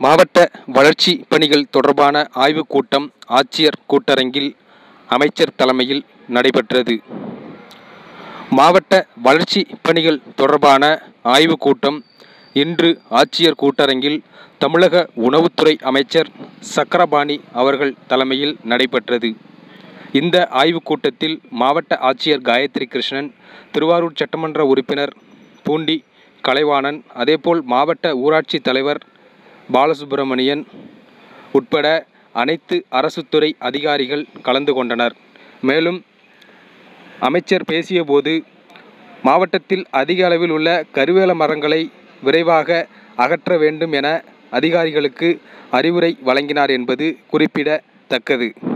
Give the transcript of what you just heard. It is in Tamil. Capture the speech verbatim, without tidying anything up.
மாவட்ட வளர்ச்சி பணிகள் தொடர்பான ஆய்வுக் கூட்டம் ஆட்சியர் கூட்டரங்கில் அமைச்சர் தலைமையில் நடைபெற்றது. மாவட்ட வளர்ச்சி பணிகள் தொடர்பான ஆய்வுக் கூட்டம் இன்று ஆட்சியர் கூட்டரங்கில் தமிழக உணவுத்துறை அமைச்சர் சக்கரபாணி அவர்கள் தலைமையில் நடைபெற்றது. இந்த ஆய்வுக் கூட்டத்தில் மாவட்ட ஆட்சியர் காயத்ரி கிருஷ்ணன், திருவாரூர் சட்டமன்ற உறுப்பினர் பூண்டி கலைவாணன், அதேபோல் மாவட்ட ஊராட்சி தலைவர் பாலசுப்பிரமணியன் உட்பட அனைத்து அரசுத்துறை அதிகாரிகள் கலந்து கொண்டனர். மேலும் அமைச்சர் பேசியபோது, மாவட்டத்தில் அதிக அளவில் உள்ள கருவேல மரங்களை விரைவாக அகற்ற வேண்டும் என அதிகாரிகளுக்கு அறிவுரை வழங்கினார் என்பது குறிப்பிடத்தக்கது.